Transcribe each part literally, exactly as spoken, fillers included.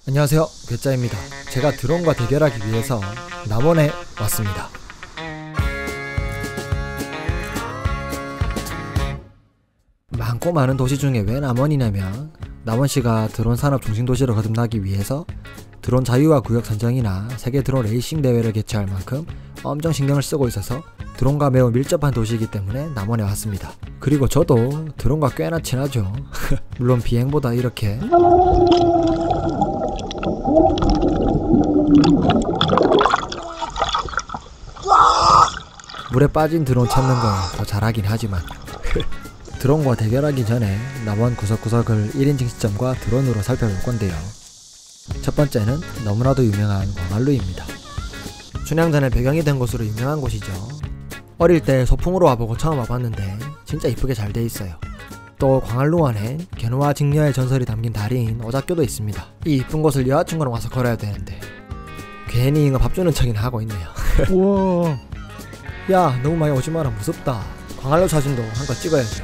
안녕하세요, 괴짜입니다. 제가 드론과 대결하기 위해서 남원에 왔습니다. 많고 많은 도시 중에 왜 남원이냐면, 남원시가 드론 산업 중심도시로 거듭나기 위해서 드론 자유화 구역 선정이나 세계 드론 레이싱 대회를 개최할 만큼 엄청 신경을 쓰고 있어서 드론과 매우 밀접한 도시이기 때문에 남원에 왔습니다. 그리고 저도 드론과 꽤나 친하죠. 물론 비행보다 이렇게 물에 빠진 드론 찾는 거 더 잘하긴 하지만 드론과 대결하기 전에 남원 구석구석을 일 인칭 시점과 드론으로 살펴볼 건데요. 첫 번째는 너무나도 유명한 광안루입니다. 춘향전의 배경이 된 곳으로 유명한 곳이죠. 어릴 때 소풍으로 와보고 처음 와봤는데 진짜 이쁘게 잘 돼 있어요. 또 광안루 안엔 견우와 직녀의 전설이 담긴 다리인 오작교도 있습니다. 이 이쁜 곳을 여자친구랑 와서 걸어야 되는데 괜히 이거 밥 주는 척이나 하고 있네요. 우와. 야, 너무 많이 오지 마라, 무섭다. 광안루 사진도 한껏 찍어야죠.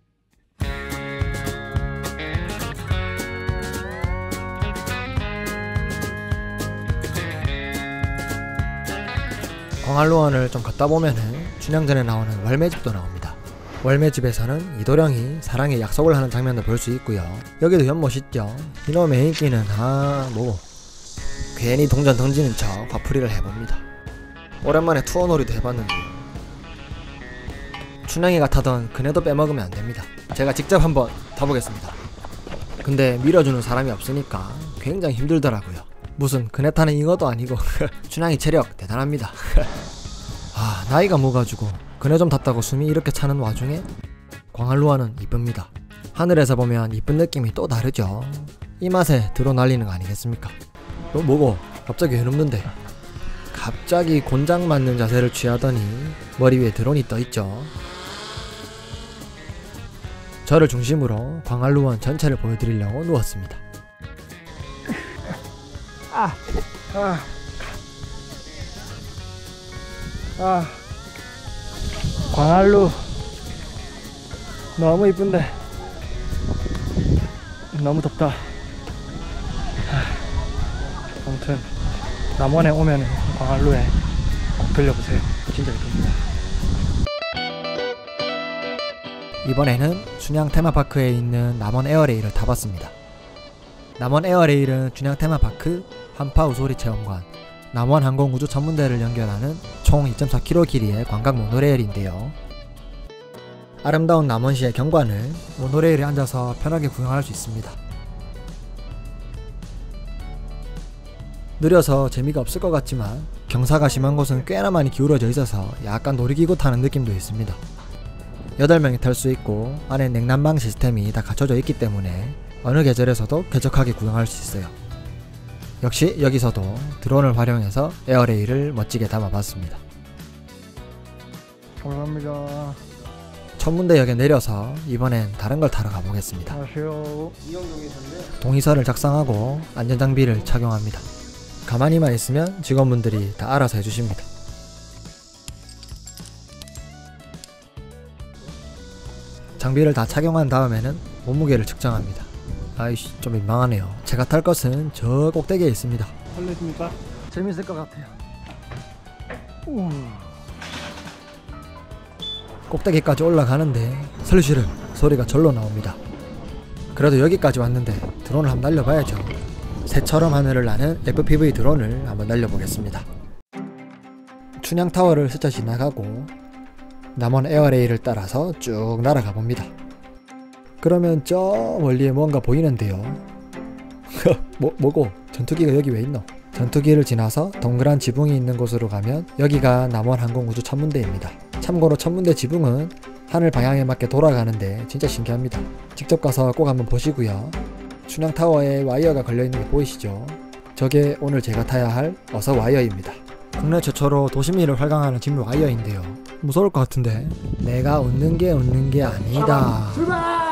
광안루원을 좀 걷다 보면은 춘향전에 나오는 월매집도 나옵니다. 월매집에서는 이도령이 사랑의 약속을 하는 장면도 볼 수 있고요. 여기도 연못 있죠. 이놈의 인기는 아 뭐 괜히 동전 던지는 척 화풀이를 해봅니다. 오랜만에 투어놀이도 해봤는데요. 춘향이가 타던 그네도 빼먹으면 안됩니다. 제가 직접 한번 타보겠습니다. 근데 밀어주는 사람이 없으니까 굉장히 힘들더라고요. 무슨 그네 타는 잉어도 아니고 춘향이 체력 대단합니다. 아, 나이가 먹어가지고 그네 좀 탔다고 숨이 이렇게 차는 와중에 광안루원은 이쁩니다. 하늘에서 보면 이쁜 느낌이 또 다르죠. 이 맛에 드론 날리는 거 아니겠습니까? 어, 뭐고? 갑자기 왜 눕는데? 갑자기 곤장 맞는 자세를 취하더니 머리 위에 드론이 떠있죠. 저를 중심으로 광안루원 전체를 보여드리려고 누웠습니다. 아, 아, 아, 광안루 너무 이쁜데 너무 덥다. 아무튼 남원에 오면은 광안루에 꼭 들려보세요. 진짜 이쁩니다. 이번에는 춘향 테마파크에 있는 남원 에어레일을 타봤습니다. 남원 에어레일은 춘향 테마파크, 한파 우소리 체험관, 남원 항공우주 천문대를 연결하는 총 이 점 사 킬로미터 길이의 관광 모노레일인데요. 아름다운 남원시의 경관을 모노레일에 앉아서 편하게 구경할 수 있습니다. 느려서 재미가 없을 것 같지만 경사가 심한 곳은 꽤나 많이 기울어져 있어서 약간 놀이기구 타는 느낌도 있습니다. 여덟 명이 탈 수 있고 안에 냉난방 시스템이 다 갖춰져 있기 때문에 어느 계절에서도 쾌적하게 구경할 수 있어요. 역시 여기서도 드론을 활용해서 에어레일을 멋지게 담아봤습니다. 감사합니다. 천문대역에 내려서 이번엔 다른 걸 타러 가보겠습니다. 안녕하세요. 동의서를 작성하고 안전장비를 착용합니다. 가만히만 있으면 직원분들이 다 알아서 해주십니다. 장비를 다 착용한 다음에는 몸무게를 측정합니다. 아이씨, 좀 민망하네요. 제가 탈 것은 저 꼭대기에 있습니다. 설레십니까? 재밌을 것 같아요. 우. 꼭대기까지 올라가는데 설시르 소리가 절로 나옵니다. 그래도 여기까지 왔는데 드론을 한번 날려봐야죠. 새처럼 하늘을 나는 에프피브이 드론을 한번 날려보겠습니다. 춘향타워를 스쳐 지나가고 남원 에어레일을 따라서 쭉 날아가 봅니다. 그러면 저 멀리에 뭔가 보이는데요. 뭐, 뭐고? 전투기가 여기 왜 있노? 전투기를 지나서 동그란 지붕이 있는 곳으로 가면 여기가 남원 항공우주 천문대입니다. 참고로 천문대 지붕은 하늘 방향에 맞게 돌아가는데 진짜 신기합니다. 직접 가서 꼭 한번 보시고요. 춘향타워에 와이어가 걸려있는 게 보이시죠? 저게 오늘 제가 타야 할 어서 와이어입니다. 국내 최초로 도심위를 활강하는 진 와이어인데요. 무서울 것 같은데. 내가 웃는 게 웃는 게 아니다. 출발!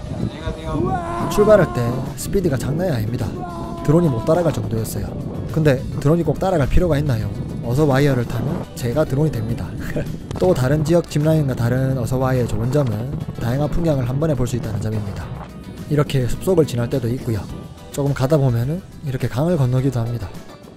출발할 때 스피드가 장난이 아닙니다. 드론이 못 따라갈 정도였어요. 근데 드론이 꼭 따라갈 필요가 있나요? 어서 와이어를 타면 제가 드론이 됩니다. 또 다른 지역 짚라인과 다른 어서 와이어의 좋은 점은 다양한 풍경을 한 번에 볼 수 있다는 점입니다. 이렇게 숲속을 지날 때도 있고요. 조금 가다 보면은 이렇게 강을 건너기도 합니다.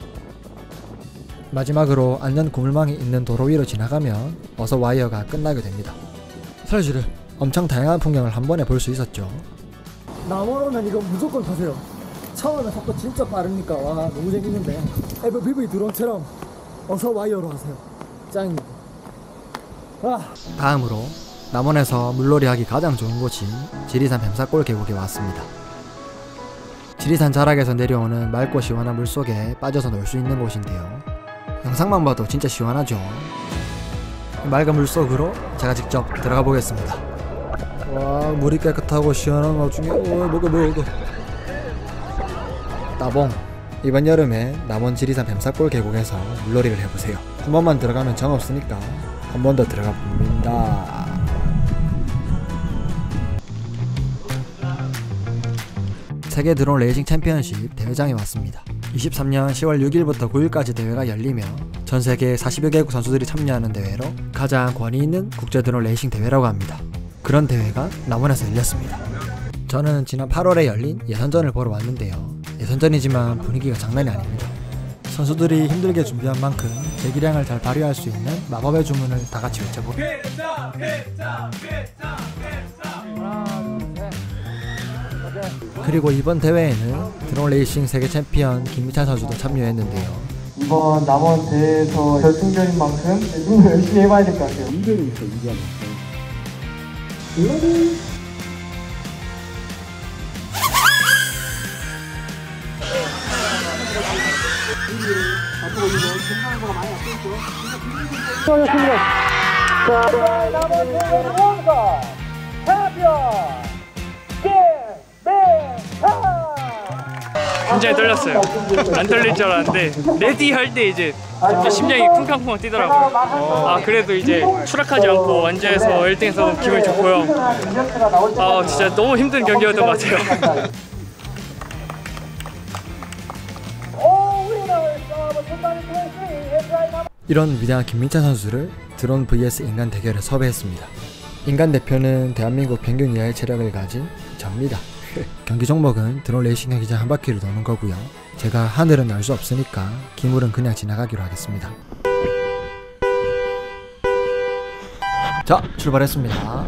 마지막으로 안전 고물망이 있는 도로 위로 지나가면 어서와이어가 끝나게 됩니다. 사실 엄청 다양한 풍경을 한 번에 볼 수 있었죠. 남원오면 이거 무조건 타세요. 처음에 속도 진짜 빠르니까 와 너무 재밌는데 애플 피브이 드론처럼 어서와이어로 하세요. 짱입니다. 아. 다음으로 남원에서 물놀이 하기 가장 좋은 곳인 지리산 뱀사골 계곡에 왔습니다. 지리산 자락에서 내려오는 맑고 시원한 물속에 빠져서 놀 수 있는 곳인데요. 영상만 봐도 진짜 시원하죠. 맑은 물속으로 제가 직접 들어가 보겠습니다. 와 물이 깨끗하고 시원한 것 중에 오 먹어 먹어 따봉. 이번 여름에 남원 지리산 뱀사골 계곡에서 물놀이를 해보세요. 한 번만 들어가면 정 없으니까 한 번 더 들어가 봅니다. 세계 드론 레이싱 챔피언십 대회장에 왔습니다. 이십삼 년 시월 육 일부터 구 일까지 대회가 열리며 전세계 사십여 개국 선수들이 참여하는 대회로 가장 권위 있는 국제 드론 레이싱 대회라고 합니다. 그런 대회가 남원에서 열렸습니다. 저는 지난 팔월에 열린 예선전을 보러 왔는데요. 예선전이지만 분위기가 장난이 아닙니다. 선수들이 힘들게 준비한 만큼 제 기량을 잘 발휘할 수 있는 마법의 주문을 다 같이 외쳐봅니다. 그리고 이번 대회에는 드론 레이싱 세계 챔피언 김미찬 선수도 참여했는데요. 이번 남원 대회에서 결승전인 만큼 좀 열심히 해봐야 될 것 같아요. 이변이 있어, 이변. 남원 대회 원가 챔피언 굉장히 떨렸어요. 안 떨릴 줄 알았는데 레디 할 때 이제 심장이 쿵쾅쿵쾅 뛰더라고요. 아 그래도 이제 추락하지 않고 완주해서 일 등해서 기분이 좋고요. 아 진짜 너무 힘든 경기였던 것 같아요. 이런 위대한 김민찬 선수를 드론 vs 인간 대결에 섭외했습니다. 인간 대표는 대한민국 평균 이하의 체력을 가진 접니다. 경기 종목은 드론 레이싱 경기장 한 바퀴를 도는 거고요. 제가 하늘은 날 수 없으니까 기물은 그냥 지나가기로 하겠습니다. 자, 출발했습니다.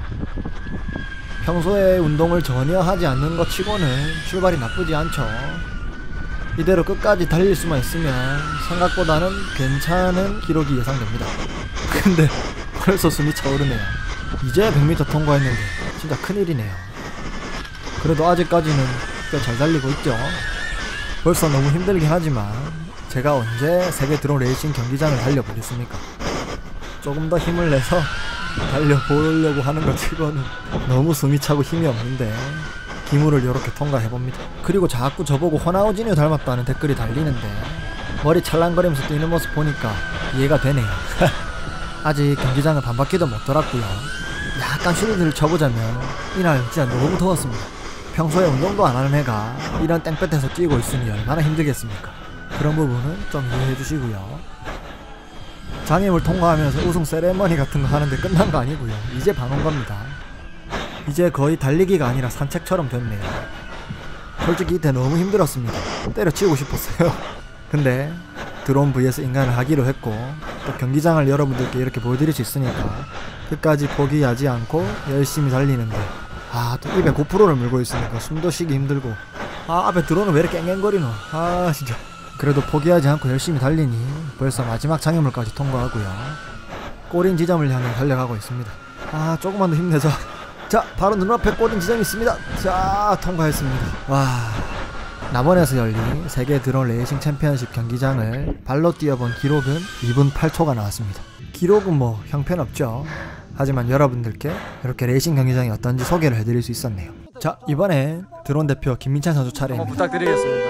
평소에 운동을 전혀 하지 않는 것 치고는 출발이 나쁘지 않죠. 이대로 끝까지 달릴 수만 있으면 생각보다는 괜찮은 기록이 예상됩니다. 근데 벌써 숨이 차오르네요. 이제 백 미터 통과했는데 진짜 큰일이네요. 그래도 아직까지는 꽤 잘 달리고 있죠. 벌써 너무 힘들긴 하지만 제가 언제 세계 드론 레이싱 경기장을 달려보겠습니까? 조금 더 힘을 내서 달려보려고 하는 것 치고는 너무 숨이 차고 힘이 없는데 기물을 이렇게 통과해봅니다. 그리고 자꾸 저보고 호나우진을 닮았다는 댓글이 달리는데 머리 찰랑거리면서 뛰는 모습 보니까 이해가 되네요. 아직 경기장을 반바퀴도 못 돌았고요. 약간 쉴드를 쳐보자면 이날 진짜 너무 더웠습니다. 평소에 운동도 안 하는 애가 이런 땡볕에서 뛰고 있으니 얼마나 힘들겠습니까? 그런 부분은 좀 이해해 주시고요. 장애물 통과하면서 우승 세레머니 같은 거 하는데 끝난 거 아니고요. 이제 반 온 겁니다. 이제 거의 달리기가 아니라 산책처럼 됐네요. 솔직히 이때 너무 힘들었습니다. 때려치우고 싶었어요. 근데 드론 vs 인간을 하기로 했고 또 경기장을 여러분들께 이렇게 보여드릴 수 있으니까 끝까지 포기하지 않고 열심히 달리는데 아 또 입에 고프로를 물고 있으니까 숨도 쉬기 힘들고 아 앞에 드론은 왜 이렇게 앵앵거리노. 아 진짜 그래도 포기하지 않고 열심히 달리니 벌써 마지막 장애물까지 통과하고요. 꼬린 지점을 향해 달려가고 있습니다. 아 조금만 더 힘내자. 자 바로 눈앞에 꼬린 지점이 있습니다. 자 통과했습니다. 와 남원에서 열린 세계 드론 레이싱 챔피언십 경기장을 발로 뛰어본 기록은 이 분 팔 초가 나왔습니다. 기록은 뭐 형편없죠. 하지만 여러분들께 이렇게 레이싱 경기장이 어떤지 소개를 해드릴 수 있었네요. 자 이번에 드론 대표 김민찬 선수 차례입니다. 한번 부탁드리겠습니다.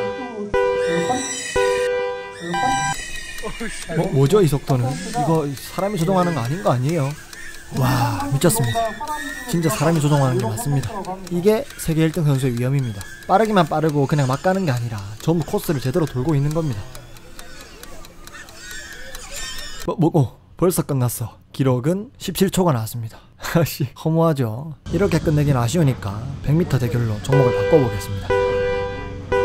뭐, 뭐죠 이 속도는? 이거 사람이 조종하는 거 아닌 거 아니에요? 와 미쳤습니다. 진짜 사람이 조종하는 게 맞습니다. 이게 세계 일 등 선수의 위험입니다. 빠르기만 빠르고 그냥 막 가는 게 아니라 전부 코스를 제대로 돌고 있는 겁니다. 뭐, 뭐고 벌써 끝났어. 기록은 십칠 초가 나왔습니다. 아씨 허무하죠. 이렇게 끝내긴 아쉬우니까 백 미터 대결로 종목을 바꿔보겠습니다.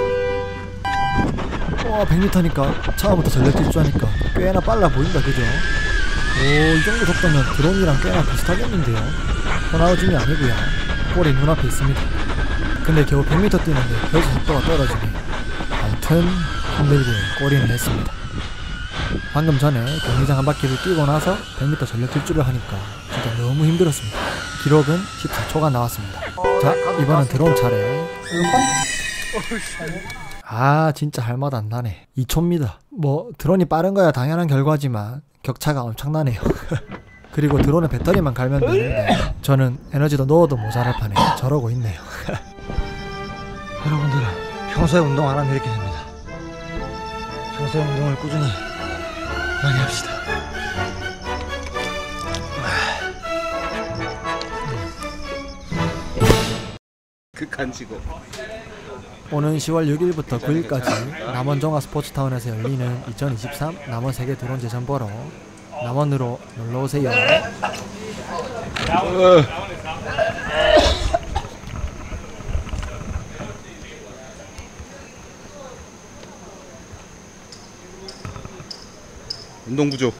와 백 미터니까 처음부터 전력 질주하니까 꽤나 빨라 보인다 그죠? 오 이 정도 속도면 드론이랑 꽤나 비슷하겠는데요? 호나우진이 아니고요 골이 눈앞에 있습니다. 근데 겨우 백 미터 뛰는데 벌써 속도가 떨어지네. 아무튼 힘들게 골인을 했습니다. 방금 전에 경기장 한 바퀴를 뛰고 나서 백 미터 전력 질주를 하니까 진짜 너무 힘들었습니다. 기록은 십사 초가 나왔습니다. 자 이번엔 드론 차례. 아 진짜 할 맛 안 나네. 이 초입니다. 뭐 드론이 빠른 거야 당연한 결과지만 격차가 엄청나네요. 그리고 드론에 배터리만 갈면 되는데 저는 에너지도 넣어도 모자랄 판에 저러고 있네요. 여러분들은 평소에 운동 안 하면 이렇게 됩니다. 평소에 운동을 꾸준히 많이 합시다. 극한 직업. 오는 시월 육일부터 구일까지 남원 종합 스포츠타운에서 열리는 이천이십삼 남원 세계 드론 제전 보러 남원으로 놀러오세요. 운동 부족.